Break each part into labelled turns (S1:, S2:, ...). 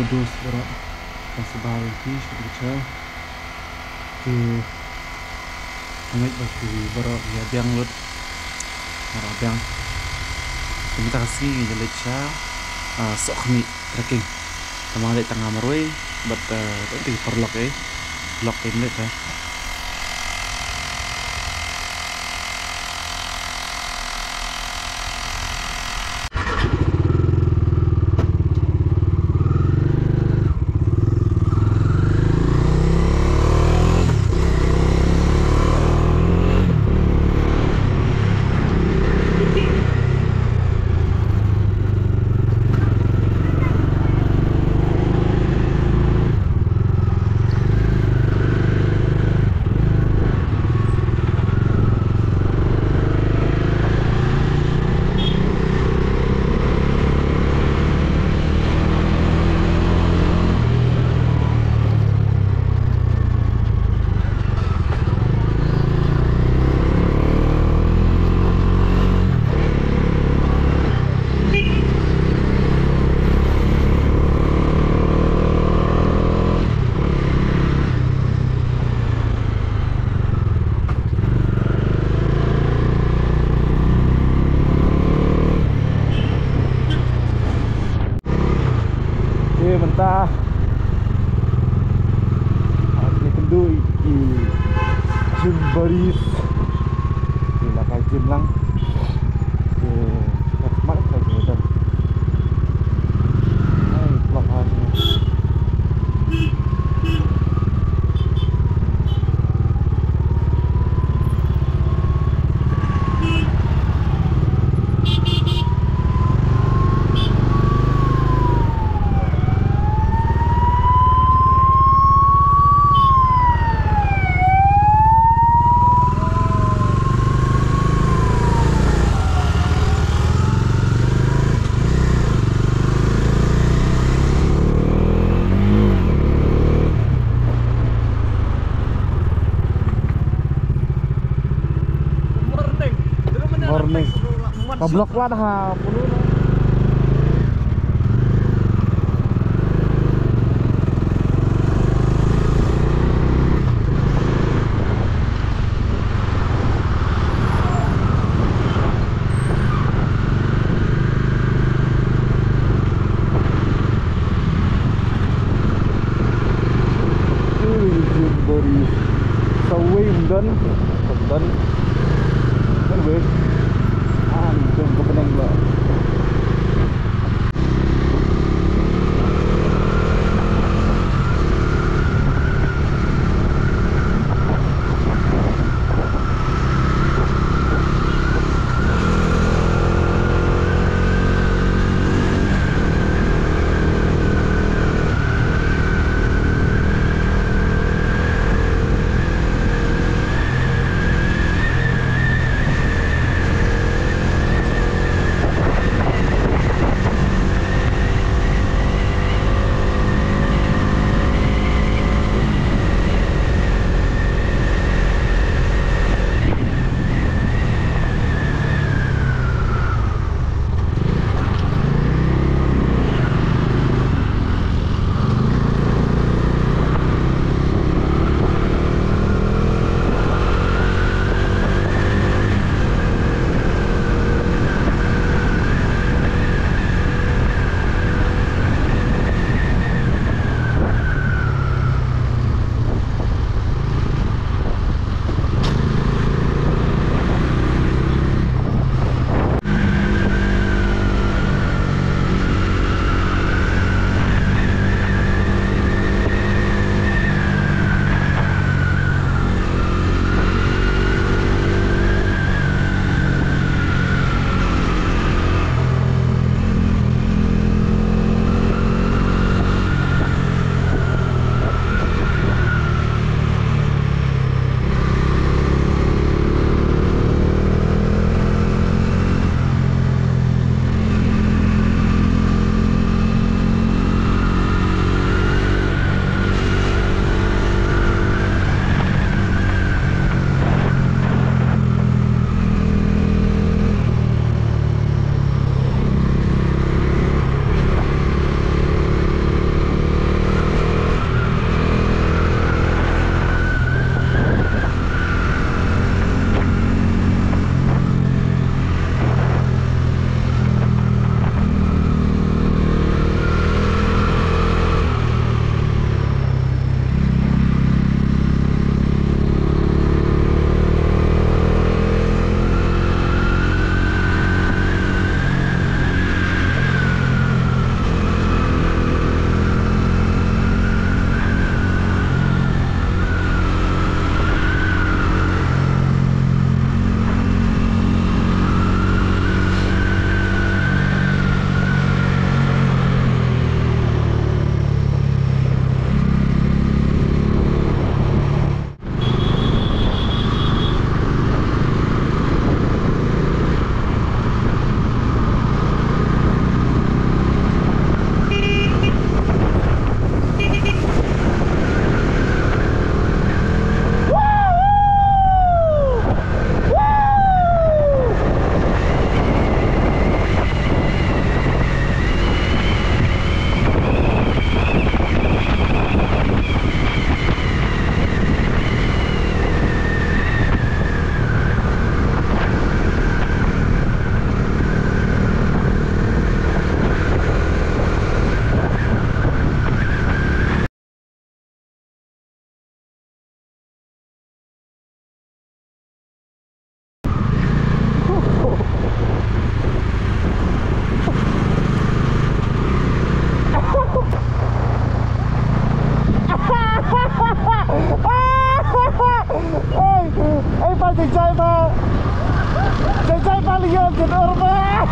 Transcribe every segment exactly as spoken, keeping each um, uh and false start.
S1: dos berat pasal fish begitu ke angit bagi berat ya biang lut marah biang kita kasih jadi cha sokni trekking sama ada tengah marui but nanti perlok eh lock inlet eh mentah ini kendu i jun baris di lakai jun lang ke mat kai jun ai pelahan morning pablok lah dah puluh lah beri sawai dan dan kan weh jom ke Penang pula. Chị chơi mà Chị chơi ba lý ơn Chị ơn mà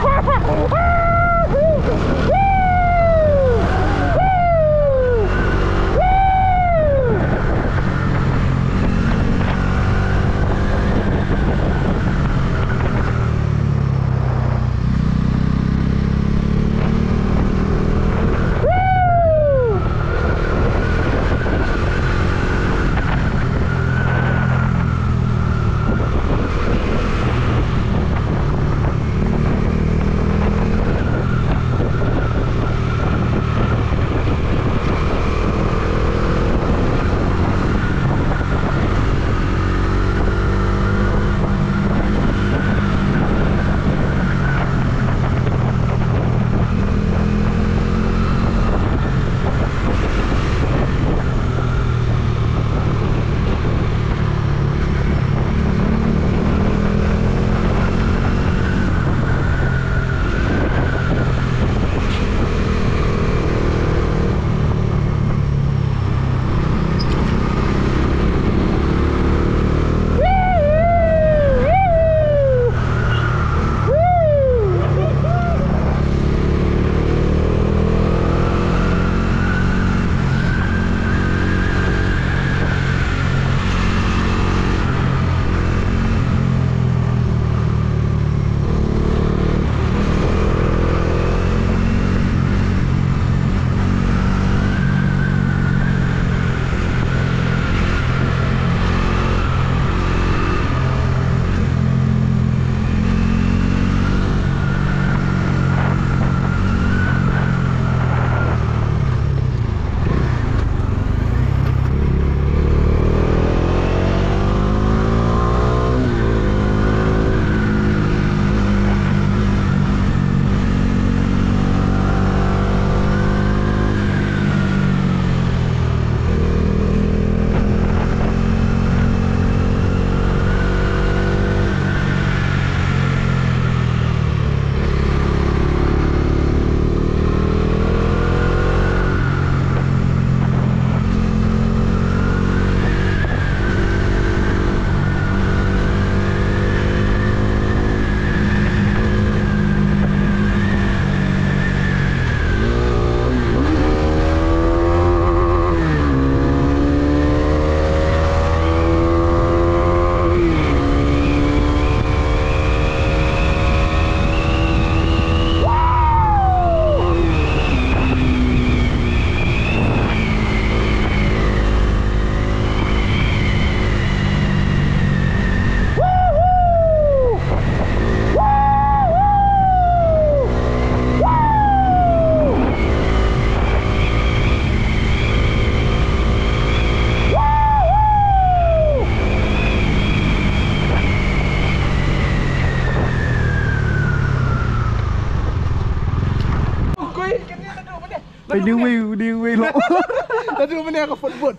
S1: Phải điêu quy, điêu quy lộ.
S2: Nó đưa bên này có phần vượt.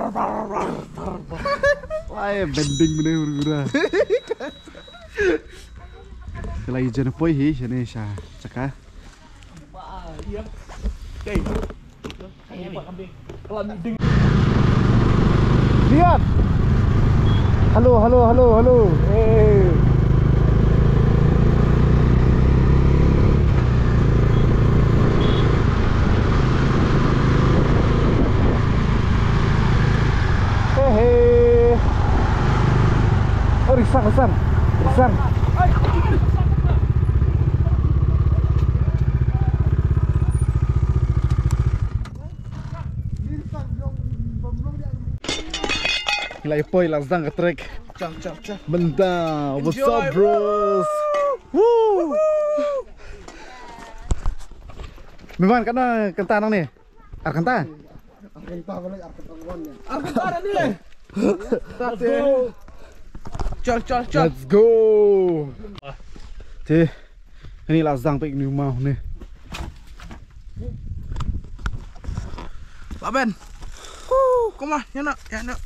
S1: Ai bending bên đây rồi. Cái này chân phơi hí cho nên sao chắc á. Lihat. Halo, halo, halo, halo. Hey. Hehe. Oh, risang, risang, risang. Lagi poi langsung ke trek.
S2: Cang, cang, cang.
S1: Bentar, what's up, bros? Woo. Memang kana kenta nang ni. Ar kenta.
S2: Kenta boleh ar kenta gonnya. Ar kenta ni. Let's go. Col, col, col.
S1: Let's go. Cih. Ini langsung pe ni rumah ni.
S2: Pak Ben. Huh, kom maar. Ja, nou, ja, nou.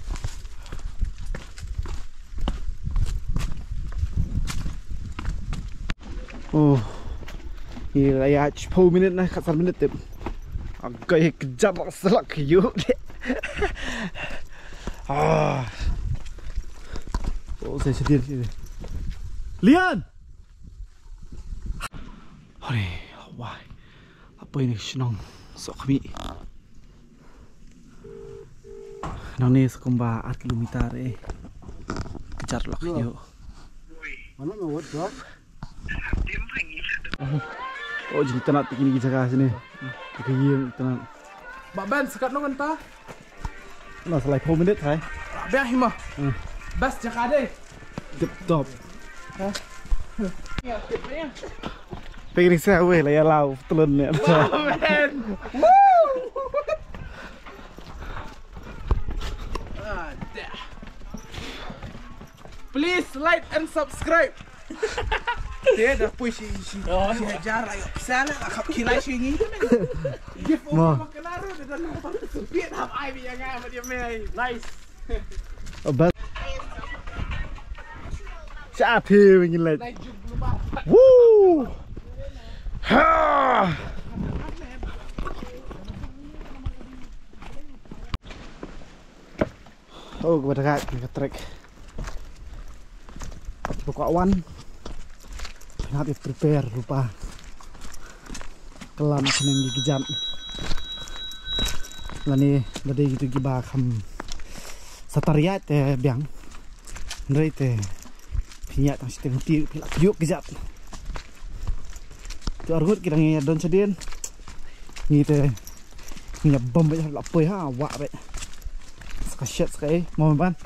S1: Oh, gila ya, sepuluh minit nah, kasar minit tip. Agak kejap selak yuk deh. Ah, Oh, saya sedir sini. Lian! Hari, wah, apa ini senang sok kami. Nang ni sekumba empat kilometer eh. Kejar lok yo.
S2: Mana mau buat tu?
S1: Oh, jadi kita nak pergi jaga sini. Pergi kita nak.
S2: Bak Ben sekat nong entah.
S1: Nak selai four minute hai.
S2: Biar hima. Bas jaga deh.
S1: Tip top.
S2: Ha? Ya, tipnya.
S1: Pergi saya weh lah ya lau telun ni.
S2: Ben. Woo! Ada. Please like and subscribe. Dia dah push si si si Hajar ayo. Sana akap kilai singi. Give over makan aru dan lupa sepit hap ai bi yang ai dia mai. Nice.
S1: Bas. Cha thi mình lên. Woo! Ha! Oh, kepada kak, kita trek. Buka wan. Nanti prepare lupa. Kelam seneng gigi jam. Lani dari gitu giba kam. Satariat eh biang. Ndai te. Pinyak tang sistem tiu pilak yuk gejat. Tu argut kita ngi don sedien. Ni te. Ni bom ba la poi ha wa ba. Ska shit ska eh mau ban.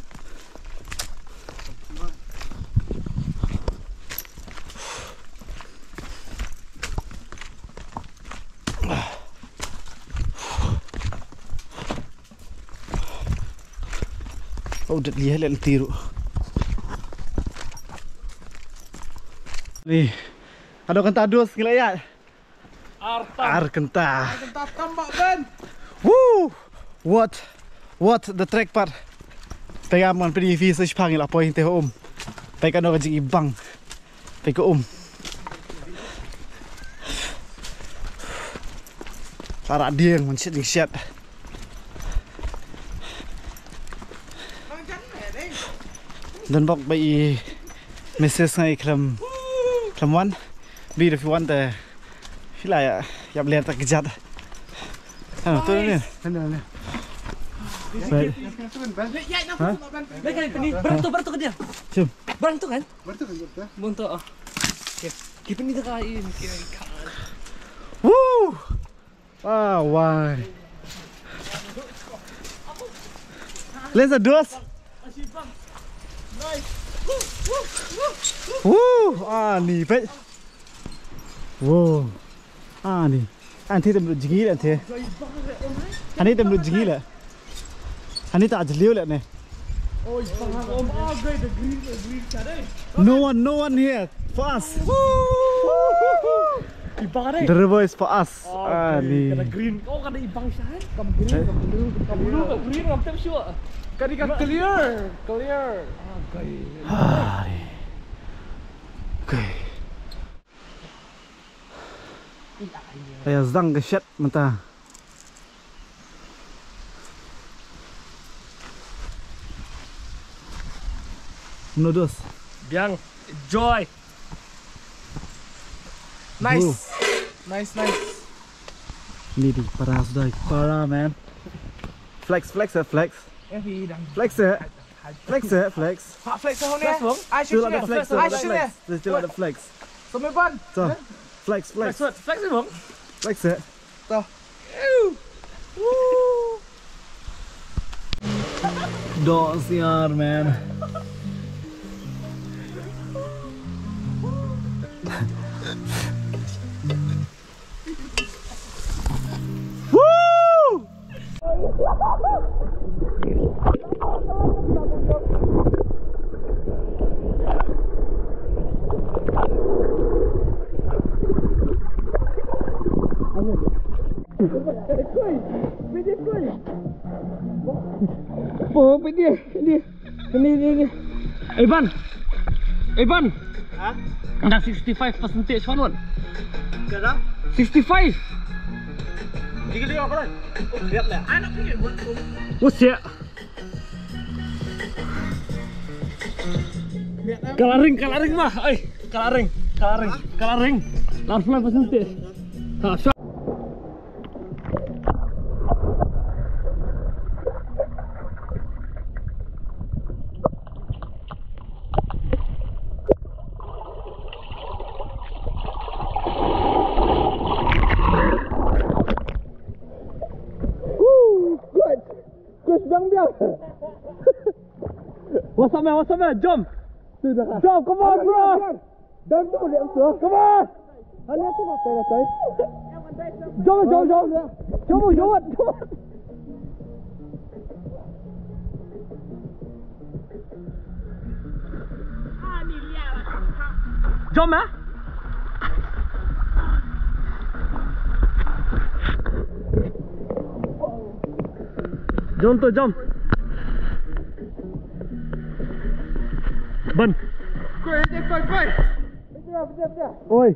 S1: Oh, dah lihat lihat tiru. Ni, ada kentah dus gila ya.
S2: Arta.
S1: Ar kentah.
S2: Kentah tambak Ben.
S1: Woo! What? What the track part? Pegaman pergi visa Jepang lah poin teh om. Pegan orang jing ibang. Pega om. Sarak dia yang mencet ni shit. Dan bok bai message ngai kelam kelam wan bi if you want the fila ya yap lihat tak kejat. Ah tu ni.
S2: Mana ni?
S1: Baik.
S2: Ha?
S3: Lekan ni beratuk beratuk ke dia.
S1: Jom.
S3: Beratuk kan?
S2: Bertu kan bertu.
S3: Buntuk ah. Okey. Kita ni dekat air kira ikan.
S1: Woo! Wow, why? Let's do it. Woo! Ah ni pet. Wow. Ah ni. Anti tem jigi le the. Ani tem jigi le. Ani tak jeliu le ni.
S2: Oh, ibang om ah the green the green tadi.
S1: No one, no one here for us.
S3: Ibang ada.
S1: The river is for us. Ah ni.
S3: Kena green. Oh kena ibang syahan. Kam green, kam blue, kam blue, kam green, kam tem sure.
S2: Kadi kan clear, clear.
S3: Ah, gay.
S1: Ah ni. Okay. Ayah zang ke shit mata. Menudus.
S3: Biang joy.
S2: Nice.
S1: Ooh.
S2: Nice, nice.
S1: Ni di para sudah para man. Flex flex eh flex.
S2: Eh, hidang.
S1: Flex eh. Flex eh flex.
S2: Pak flex tahun ni.
S3: Flex, bang.
S2: I
S1: Still
S2: should
S1: ada flex.
S2: I should.
S1: Still ada flex.
S2: Sampai ban.
S1: So. Flex
S3: Flex,
S1: flex.
S3: flex ni bang.
S1: Flex eh.
S2: Tuh.
S1: Don't siar man. Woo!
S3: Apa dia? Dia. Ini ni ni. Eh ban. Eh ban.
S1: Ha?
S3: Dah sixty-five percentage kan?
S1: Kenapa?
S3: sixty-five.
S1: Tiga dia apa lagi? Oh, lihat lah.
S2: Anak punya buat tu.
S3: What's ya? Kalaring, kalaring mah. Ay, kalaring, kalaring, kalaring. Langsung lepas nanti. Ha, shot. What's up man, what's up man, jump! Jump, come on bro! Jump tu boleh tu. Come on! Hanya tu apa dah tay? Jump, jump, jump. Jump, jump, jump. Ah ni liar lah. Jump ah. Jump tu, jump. Ban.
S2: Koi, koi, koi. Betul, betul, betul.
S3: Oi.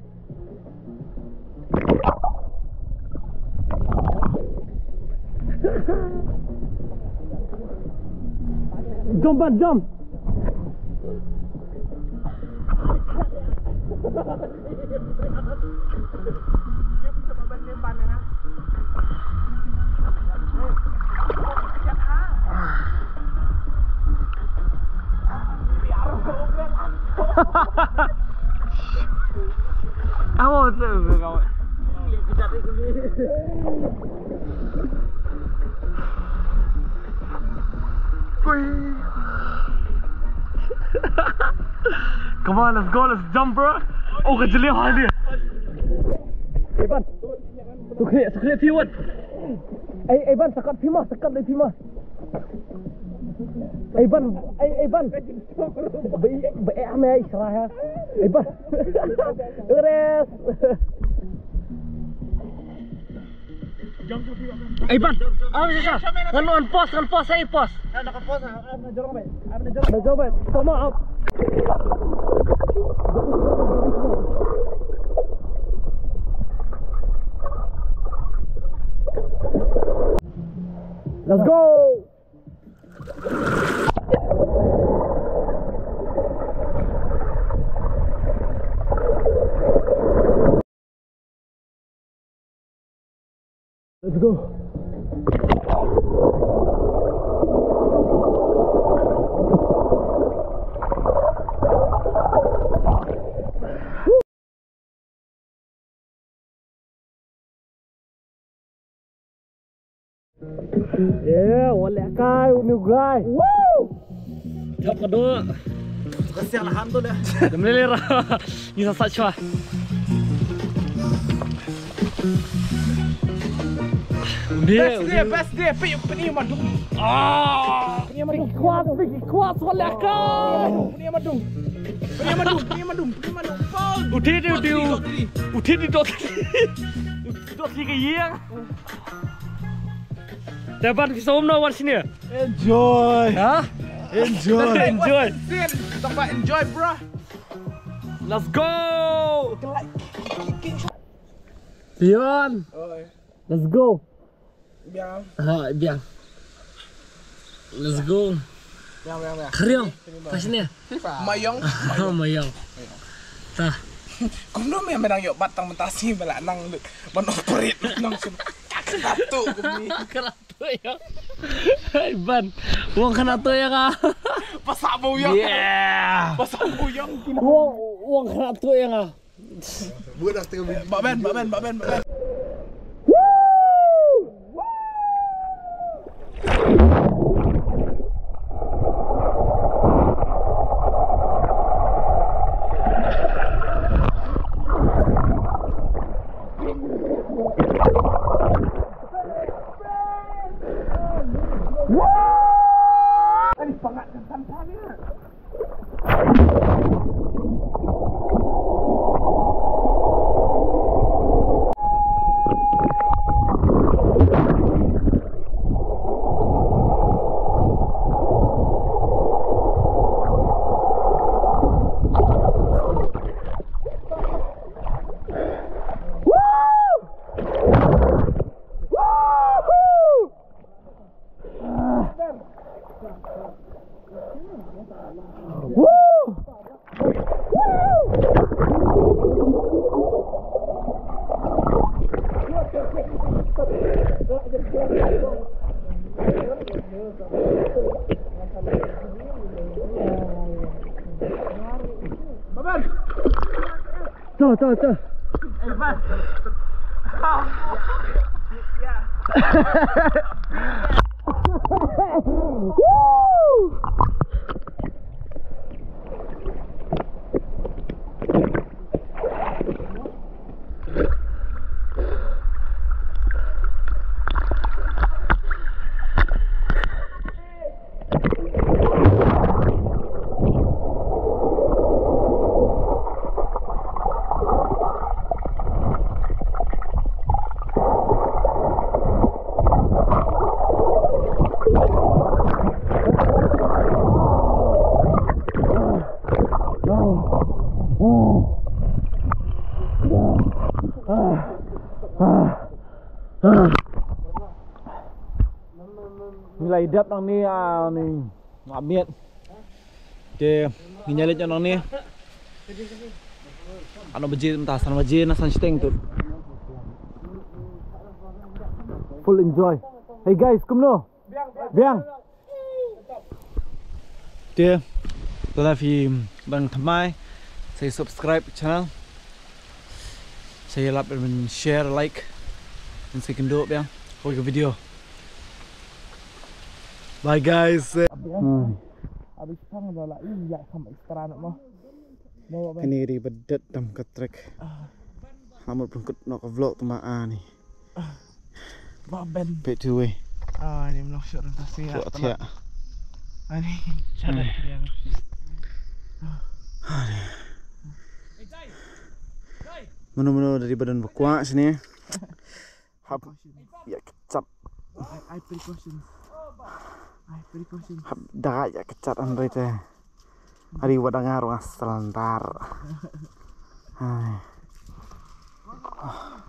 S3: Jump, ban, jump.
S2: Dia bisa babas lemban ya.
S3: Awak tu kau. Lihat kejap ni. Come on, let's go, let's jump bro. Oh, kejeliah dia. Eh, Ban. Tu klik, tu klik view. Eh, eh Ban, sekat view mah, sekat dari view mah. Eh Ban, eh eh Ban. Baik baik amai serah ya. Eh Ban. Ures. Eh Ban, apa sah? Kan on pause, kan pause, saya pause.
S2: Nak ke pos, nak jorong baik. Nak jorong.
S3: Dah jawab. Come on up. Let's go. Let's go. Yeah, walek kai, new guy. Woo! Jump kedua.
S2: Kesian lah hantu dah.
S3: Dah melilir. Bisa saja. Dia,
S2: Best dia, best dia. Pergi pergi madung.
S3: ah,
S2: Pergi madung.
S3: kuat, pergi kuat walek kai.
S2: Pergi madung. Pergi madung. Pergi madung. Pergi madung.
S3: Udah dia, udah. Udah di dot. Dot tiga yang. Dapat kita umno wan sini.
S1: Enjoy.
S3: Hah?
S1: Enjoy.
S3: Enjoy.
S2: Tambah enjoy bro.
S3: Let's go. Pion.
S2: Oi.
S3: Let's go.
S2: Biar.
S3: Ha, biar. Let's go.
S2: Biar, biar, biar.
S3: Keriong. Kat sini.
S2: Mayong.
S3: Oh, mayang. Tah.
S2: Kung no may menang yuk batang mentasi bala nang ban operate nang sini. Satu kumi.
S3: Kerato ya. Hai ban. Wong kerato ya ka.
S2: Pasak buyang.
S3: Yeah.
S2: Pasak buyang.
S3: Wong wong kerato ya ka.
S2: Buat tengah. Mbak Ben, Mbak Ben, Mbak Ben, Mbak Ben. Ini sangat kesantannya.
S1: Tuh, tuh, tuh. Nilai dap nang ni ah ni ngamiet. Ke nginyalit nang ni. Ano bejit entah sana bejit na san steng tu. Full enjoy. Hey guys, come no. Biang. Ke telah film bang thamai. Saya subscribe channel. Saya lap dan share, like. Dan saya kenduk biang. Kau ke video. Bye guys. Hmm.
S2: Habis pang dah lah ini ya sampai sekarang nak mah.
S1: Ini ri bedet dam ke trek. Hamut pun nak vlog temaan ni.
S2: Baben.
S1: Bet tu weh.
S2: Ah ni mlog shot dah sih.
S1: Shot tiak.
S2: Ani cara dia.
S1: Menu-menu dari badan berkuat sini. Hap ya kecap.
S2: I precaution. I precaution.
S1: Hap dah ya kecap andre teh. Hari wadangar was selantar. Hai.